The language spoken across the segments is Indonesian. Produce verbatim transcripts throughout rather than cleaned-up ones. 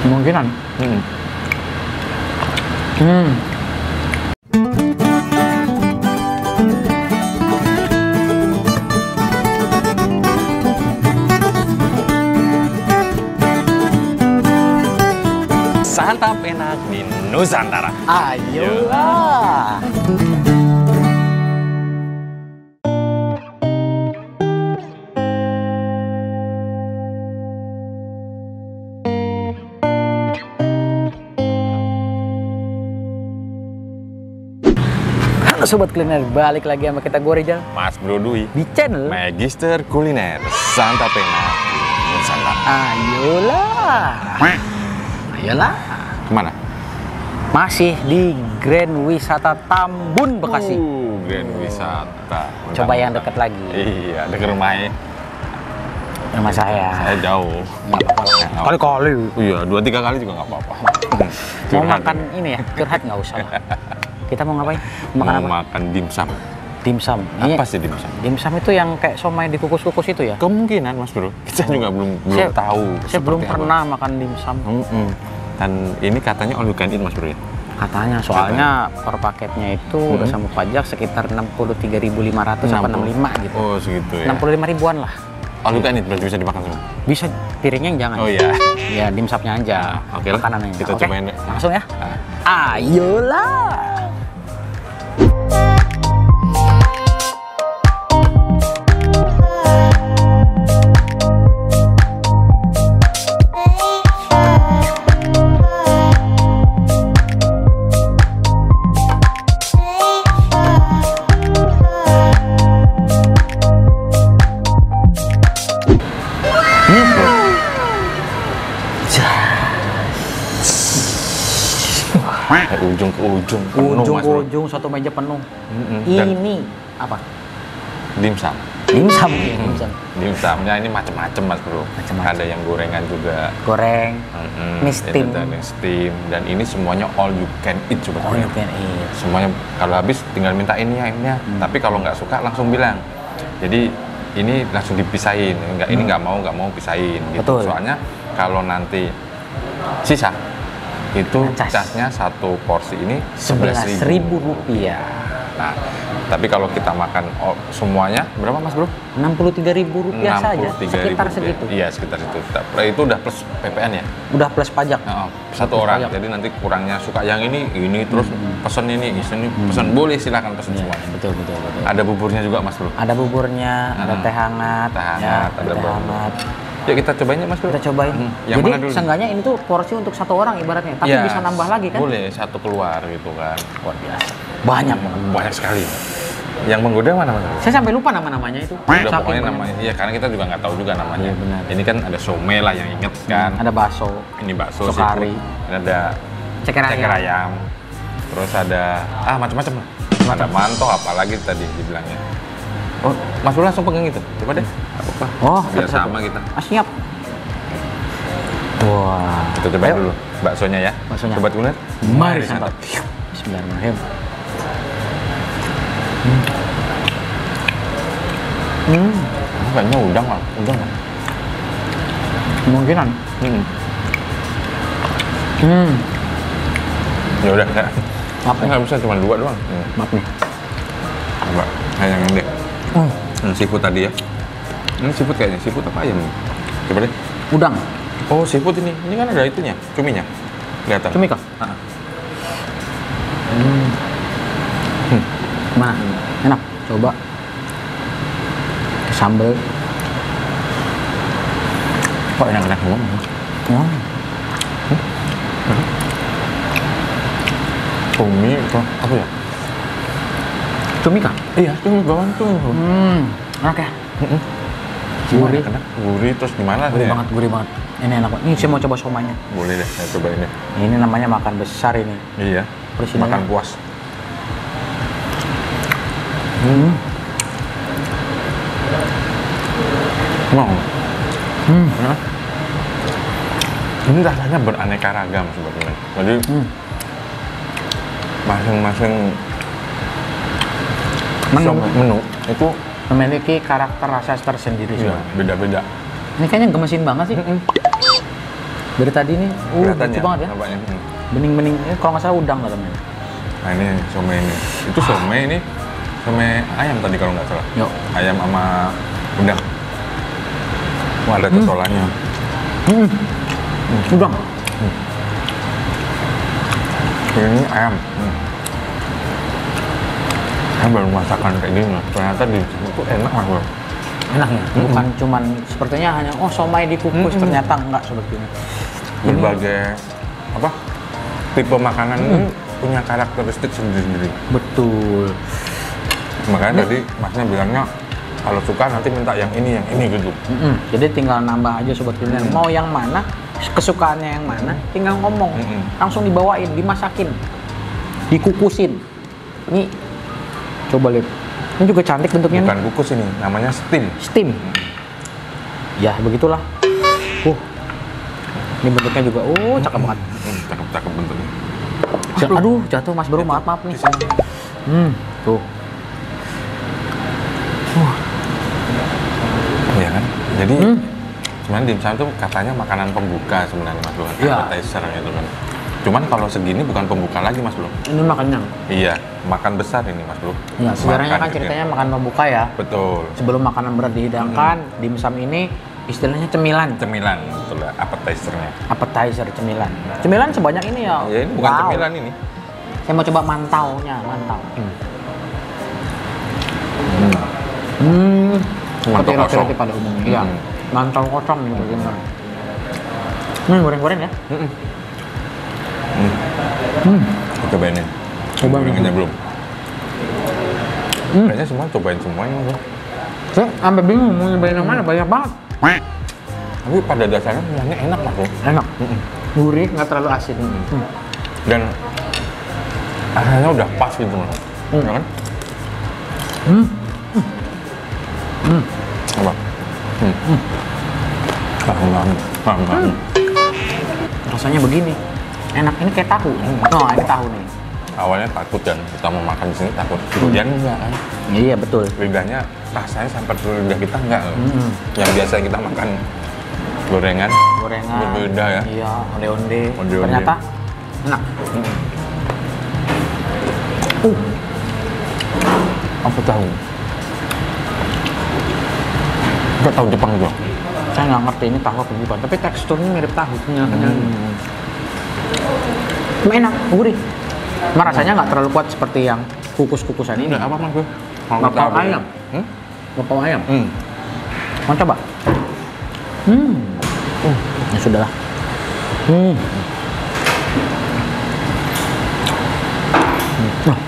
Kemungkinan. Hmm. Hmm. Santap enak di Nusantara. Ayolah. Halo Sobat Kuliner, balik lagi sama kita, gue Rizal, Mas Bro Dwi di channel Magister Kuliner. Santap enak di Nusantara. Ayolah. Ayolah. Kemana? Masih di Grand Wisata Tambun, Bekasi. Uh, Grand Wisata. Coba yang dekat lagi. Iya, dekat rumahnya. Rumah saya. Saya jauh. Nggak apa-apa lah. Kali-kali. Iya, dua tiga kali juga nggak apa-apa. Mau makan ini ya, curhat nggak usah lah. Kita mau ngapain? Makan Mau apa? makan dimsum. Dimsum. Apa sih dimsum? Dimsum itu yang kayak somai dikukus-kukus itu ya? Kemungkinan Mas Bro. Kita juga belum belum Saya- tahu. Saya belum seperti apa. pernah makan dimsum. Mm-mm. Dan ini katanya all you can eat Mas Bro ya? Katanya, soalnya per paketnya itu Hmm. udah sama pajak sekitar enam puluh tiga ribu lima ratus atau enam puluh lima gitu. Oh segitu ya? enam puluh lima ribuan lah. All you can eat berarti bisa dimakan semua? Bisa, piringnya yang jangan. Oh iya. Ya, dimsumnya aja. Ah, oke lah. Makanannya. Kita Oke, cobain deh. langsung ya. Ah. Ayolah. Eh, ujung ke ujung, penuh, Ujung Mas ke Bro. ujung satu meja penuh. Mm-mm. Dan Ini apa? dimsum. Dimsum. Ya, dimsum. Dimsumnya ini macam-macam Mas Bro. Macem-macem. Ada yang gorengan juga. Goreng. Mm-mm. Ini Ini steam. ada yang steam. Dan ini semuanya all you can eat coba. Oh, you can eat. Semuanya kalau habis tinggal minta ini ya ini ya. Hmm. Tapi kalau nggak suka langsung bilang. Jadi ini langsung dipisahin. Nggak ini nggak mau nggak mau pisahin. Gitu. Betul. Soalnya kalau nanti sisa itu Cas. casnya satu porsi ini Sebelas ribu rupiah. Nah, tapi kalau kita makan oh, semuanya berapa Mas Bro? Enam puluh tiga ribu rupiah saja. enam puluh tiga ribu Sekitar rupiah. segitu. Iya, sekitar situ. Nah, itu udah plus P P N ya? Udah plus pajak. Nah, satu Plus orang. pajak. Jadi nanti kurangnya suka yang ini, ini terus pesen ini, ini pesen boleh silakan pesen Iya, semuanya. betul, betul, betul. Ada buburnya juga Mas Bro. Ada buburnya, ada Hmm. teh hangat, Teh ya, hangat, ada teh bambu. hangat. Yuk kita cobain ya Mas Bro. Kita cobain. Hmm. Yang Jadi mana dulu? seenggaknya ini tuh porsi untuk satu orang ibaratnya, tapi Iya, bisa nambah lagi kan? Boleh, satu keluar gitu kan. Luar biasa. Banyak banget. Banyak sekali. Yang menggoda mana Mas Bro? Saya sampai lupa nama-namanya itu. Udah Saking pokoknya banyak. namanya, iya karena kita juga nggak tahu juga namanya. Iya, benar. Ini kan ada somai lah yang inget kan. Ada bakso, Ini bakso, Sukari. seafood. Ini ada ceker ayam. ceker ayam. Terus ada ah macam-macam lah. Ada manto apalagi tadi dibilangnya. Oh, Mas Bro langsung pegang itu. Coba deh. Apa? Oh, Biar satu-satu. sama kita. Ah, siap. Wah. Kita cobain Ayo. dulu baksonya ya. Baksonya. Sobat kuliner. Mari santap. Bismillahirrahmanirrahim. Hmm. Hmm. Oh, kayaknya udang lah, udang lah. Kemungkinan. Hmm. Hmm. Ya udah, ya. Apa? Nggak bisa cuma dua doang. Hmm. Maaf nih. Coba, kayak yang ini deh. Hmm. Hmm, seafood tadi ya. Ini seafood kayaknya, seafood apa ayam? Coba deh. Udang. Oh, seafood ini. Ini kan ada itunya, cuminya. Kelihatan. Cumi kah? Ah. Hmm. Hmm. Mana? Enak. Coba. Sambal. Kok enak-enak semua? Oh. Cumi itu apa ya? Cumi kah? Iya, cumi bawang tuh. Hmm. Enak ya? Heeh. Gurih. Enak, gurih terus gimana Gurih sih? banget, gurih banget. Ini enak banget. Ini saya mau coba somanya. Boleh deh, saya cobain deh. Ini namanya makan besar ini. Iya. Presiden. Makan puas. Hmm. Mau. Hmm. Hah? Ini rasanya beraneka ragam sebetulnya. Jadi Hmm. masing-masing Menu. menu itu Memiliki karakter rasa tersendiri iya, semua. beda-beda. Ini kayaknya gemesin banget sih. Dari tadi nih, uh, Kelihatan lucu banget ya. nampaknya. Hmm. Bening-bening, ini kalau nggak salah udang katanya. Nah ini somai ini. Itu somai ini somai ayam tadi kalau nggak salah. Yuk. Ayam sama udang. Wah ada Hmm. totolannya. Hmm. Udang. Ini ayam. Hmm. Saya baru masakan kayak gini. Ternyata di sini tuh enak mas bro. Enak ya, Hmm. bukan cuman sepertinya hanya oh somai dikukus, Hmm. ternyata enggak sebetulnya. Ini Berbagai apa tipe makanan Hmm. ini punya karakteristik sendiri-sendiri. betul. Makanya tadi masnya bilangnya kalau suka nanti minta yang ini, yang ini gitu. Mm-mm. Jadi tinggal nambah aja sobat kuliner. Hmm. Mau yang mana, kesukaannya yang mana, tinggal ngomong, Mm-mm. langsung dibawain, dimasakin, dikukusin. Ini coba lihat. Ini juga cantik bentuknya Bukan nih. kukus ini, namanya steam. Steam. Ya begitulah. Uh. Ini bentuknya juga, oh cakep banget. Hmm, cakep-cakep bentuknya. Ja- Aduh, jatuh Mas Bro, maaf maaf nih. Di sini. Hmm, tuh. Iya kan? Jadi Hmm. sebenarnya dimsum itu katanya makanan pembuka sebenarnya mas bro, Iya. appetizer gitu kan. Cuman kalau segini bukan pembuka lagi mas bro. Ini makan kenyang. Iya, makan besar ini mas bro. Ya, sebenarnya Makan kan gitu. ceritanya makan pembuka ya. Betul. Sebelum makanan berat dihidangkan, dimsum ini istilahnya cemilan. Cemilan, betul ya, appetizernya. Appetizer cemilan. Cemilan sebanyak ini ya. Ya ini bukan Wow. cemilan ini. Saya mau coba mantaunya, mantau. Hmm. Hmm. Mantau Seperti kosong. roti-roti pada umumnya. Iya. Hmm. Mantau kosong nih benar. Hmm, goreng-goreng ya. Hmm. Hmm. Cobain ini. Coba Gorengannya dulu. belum. Hmm. Kayaknya semua cobain semuanya mas bro. Saya sampai bingung mau nyobain yang mana, banyak banget. Tapi pada dasarnya semuanya enak mas bro. Enak. Gurih, nggak terlalu asin. Hmm. Dan rasanya udah pas gitu mas. Hmm. Ya kan? Hmm. Hmm. Apa? Hmm. Hmm. Paham, paham, paham, paham. Rasanya begini. Enak, ini kayak tahu. Oh, ini tahu nih. Awalnya takut kan, kita mau makan di sini takut. Kemudian enggak kan. Iya, betul. Lidahnya rasanya sampai ke lidah kita enggak. Hmm. Yang biasa kita makan gorengan. Gorengan. Berbeda ya. Iya, onde-onde. Onde-onde. Ternyata enak. Hmm. Uh. Apa tahu? Enggak tahu Jepang juga. Saya nggak ngerti ini tahu apa bukan, tapi teksturnya mirip tahu, kenyal-kenyal. Hmm. Cuma enak, gurih. Cuma rasanya nggak terlalu kuat seperti yang kukus-kukusan ini. Enggak apa mas gue? Bapau ayam. Hmm? Bapau ayam. Hmm. Mau coba? Hmm. Uh, ya sudahlah. Hmm. Nah.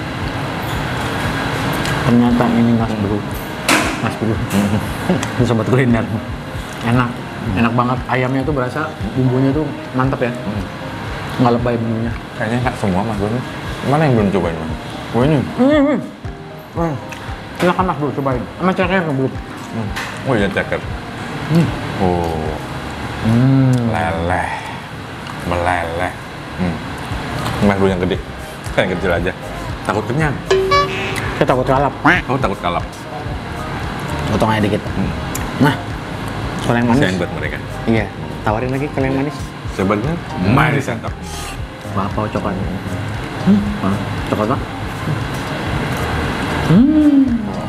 Ternyata ini Mas Bro. Mas Bro. Ini sobat kuliner. Enak. Enak banget. Ayamnya tuh berasa bumbunya tuh mantep ya. Hmm. Nggak lebay bumbunya. Kayaknya enggak semua mas gue nih. Mana yang belum cobain mas? Gue ini. Hmm. Hmm. Silakan Mas Bro cobain. Sama ceker belum? Hmm. Oh iya ceker. Hmm. Oh. Hmm. Leleh. Meleleh. Hmm. Mas bro yang gede. Yang kecil aja. Takut kenyang. Saya takut kalap. Oh takut kalap. Potong aja dikit. Hmm. Nah, kalau yang manis. Kasihan buat mereka. Iya. Tawarin lagi kalau yang manis. Sebenarnya mari santap. Bapau coklat. Hmm. Ah, coklat Pak. Hmm.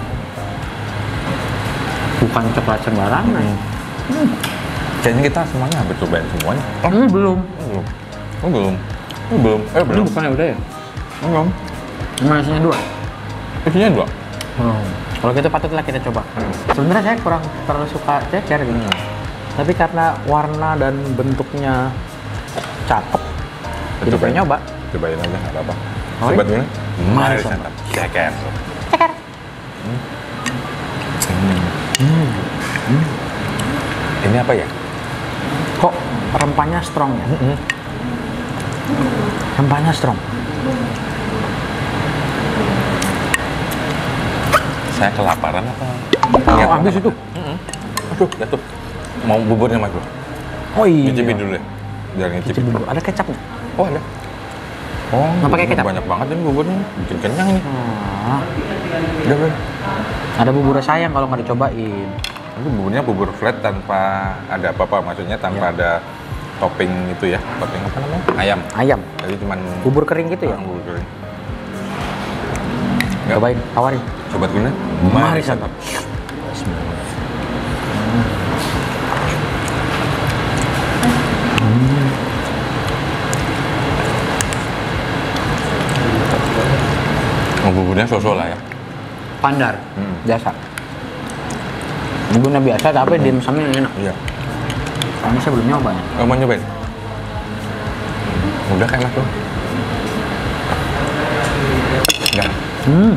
Bukan coklat sembarangan. Hmm. Kayaknya kita semuanya hampir cobain semuanya. Oh, Hmm, belum. belum. Oh, belum. Oh, belum. Eh, Ini belum. bukannya udah ya? Belum. Manisnya dua. Isinya dua. Hmm. Kalau gitu patutlah kita coba. Sebenarnya saya kurang terlalu suka ceker gitu. Hmm. Tapi karena warna dan bentuknya cakep, jadi Cobain. pengen nyoba. Cobain aja, nggak apa-apa. Oh, Sobat iya? ini, Mari mari santap. santap. Ceker. Ceker. Hmm. Hmm. Ini apa ya? Kok rempahnya strong ya? Hmm. Rempahnya strong. Saya kelaparan apa? Oh, habis itu. Hmm. Aduh, jatuh. Mau buburnya mas bro? Oh iya. Nyicipin dulu ya. Biar nyicipin. Cicipin dulu. Ada kecapnya? Oh ada. Oh, Nggak pakai bubur kecap? banyak banget ini buburnya. Bikin kenyang ini. Ah, Udah bro. ada bubur sayang kalau nggak dicobain. Itu buburnya bubur flat tanpa ada apa-apa, maksudnya tanpa Ya. ada topping itu ya, topping apa namanya? Ayam. Ayam. Jadi cuman Bubur kering gitu ya? Ah, bubur kering. Cobain, tawarin. Sobat kuliner, Mari, santap. Oh, buburnya sosok lah ya. Pandar, Hmm. biasa. Buburnya biasa tapi dimsumnya enak. Iya. Ini saya belum nyoba ya. Oh, mau nyobain? Udah kayak mas tuh. Enggak. Hmm.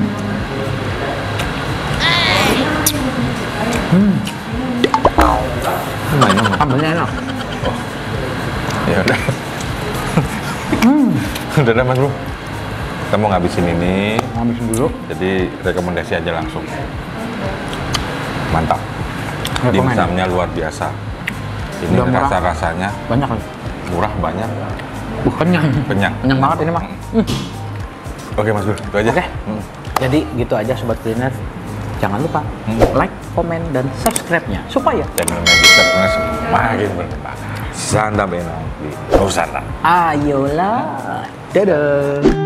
Hmm. Lumayan enak. Sambalnya enak. Ya udah. Hmm. Udah dah mas bro. Kita mau ngabisin ini. Habisin dulu. Jadi rekomendasi aja langsung. Mantap. Rekomen. Dimsumnya luar biasa. Ini Udah murah. rasa-rasanya Banyak lagi. murah banyak. Uh, kenyang. Kenyang. Kenyang banget ini mah. Hmm. Oke mas bro, itu aja. Oke. Hmm. Jadi gitu aja sobat kuliner. Jangan lupa Hmm. like, komen, dan subscribe-nya supaya Channel Magister semakin berkembang. Santap enak di Nusantara. ayolah. Dadah.